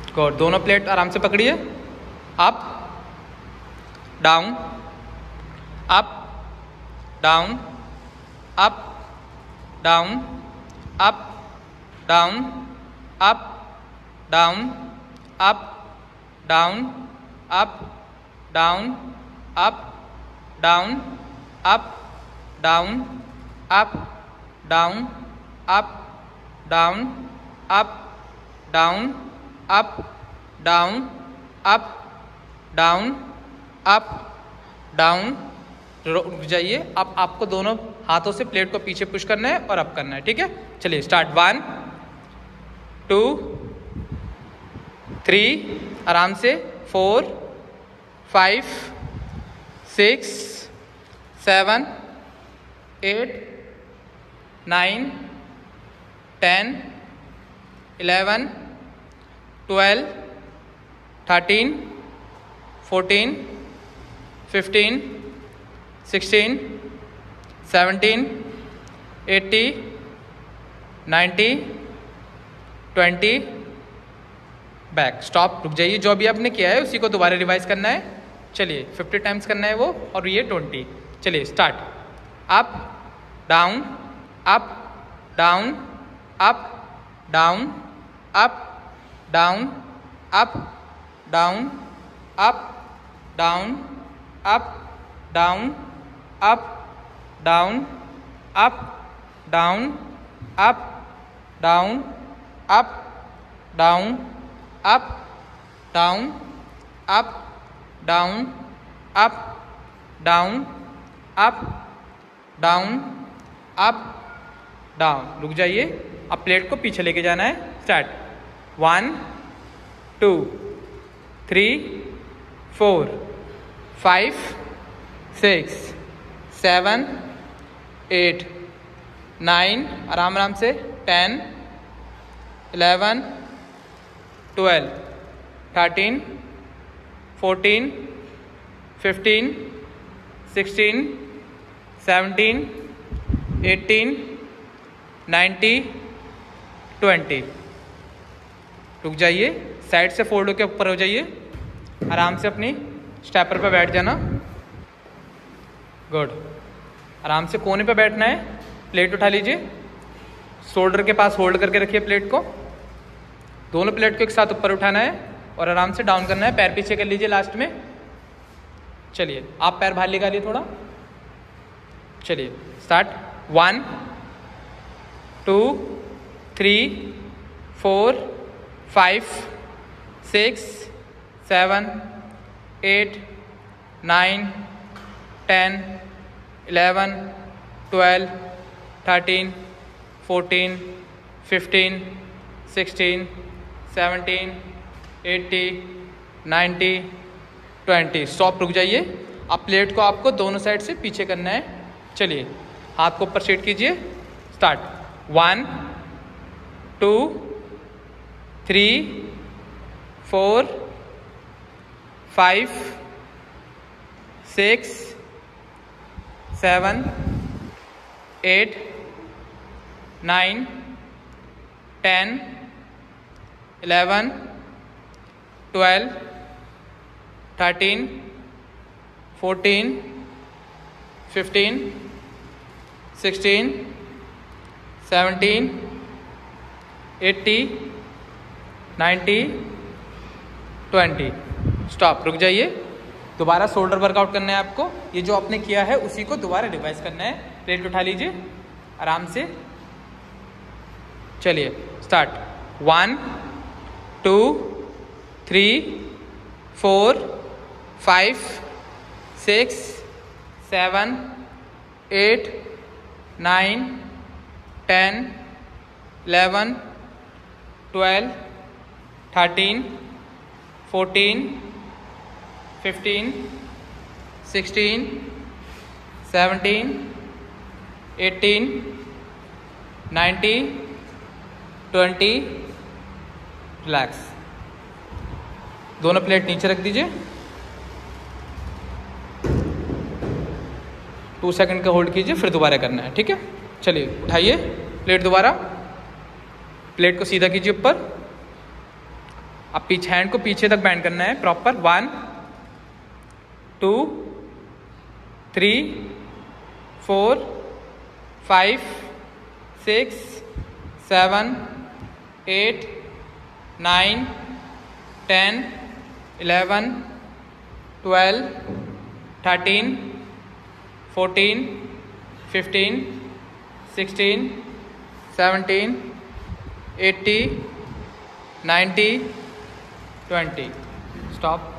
Good. दोनों plate आराम से पकड़िए। Up down, up down, up down, up down, up down, up down, up down, up down, up down, up down, up down, up down, up down, up down, up down. रुक जाइए। अब आपको दोनों हाथों से प्लेट को पीछे push करना है और अप करना है, ठीक है। चलिए स्टार्ट। 1 2 3, आराम से 4 5 6 7 8 9 10 11 12 13 14 15 16 17 18 19 20। बैक। स्टॉप। रुक जाइए। जो भी आपने किया है उसी को दोबारा रिवाइज करना है। चलिए 50 टाइम्स करना है वो, और ये 20। चलिए start. Up down, up down, up down, up down, up down, up down, up down, up down, up down, up down, up down, up down, up down, up down, up down, up down. रुक जाइए। अब plate को पीछे लेके जाना है। Start. 1 2 3 4 5 6 7 8 9, आराम से 10 11 12 13 14 15 16 17 18 19 20। रुक जाइए। साइड से फोल्ड होकर ऊपर हो जाइए। आराम से अपनी स्टेपर पे बैठ जाना। गुड। आराम से कोने पे बैठना है। प्लेट उठा लीजिए। शोल्डर के पास होल्ड करके रखिए प्लेट को। दोनों प्लेट को एक साथ ऊपर उठाना है और आराम से डाउन करना है। पैर पीछे कर लीजिए लास्ट में। चलिए आप पैर बाहर निकालिए थोड़ा। चलिए स्टार्ट। 1 2 3 4 5 6 7 8 9 10 11 12 13 14 15 16 17 18 19 20। स्टॉप। रुक जाइए। अब प्लेट को आपको दोनों साइड से पीछे करना है। चलिए हाथ को ऊपर सेट कीजिए। स्टार्ट। 1 2 3 4 5 6 7 8 9 10 11 12 13 14 15 16 17 18 19 20। स्टॉप। रुक जाइए। दोबारा शोल्डर वर्कआउट करना है आपको। ये जो आपने किया है उसी को दोबारा रिवाइज करना है। प्लेट उठा लीजिए आराम से। चलिए स्टार्ट। 1 2 3 4 5 6 7 8 9 10 11 12 13 14 15 16 17 18 19 20। रिलैक्स। दोनों प्लेट नीचे रख दीजिए। 2 सेकंड का होल्ड कीजिए, फिर दोबारा करना है, ठीक है। चलिए उठाइए प्लेट दोबारा। प्लेट को सीधा कीजिए ऊपर। अब पीछे हैंड को पीछे तक बैंड करना है प्रॉपर। 1 2 3 4 5 6 7 8 9 10 11 12 13 14 15 16 17 18 19 20। स्टॉप।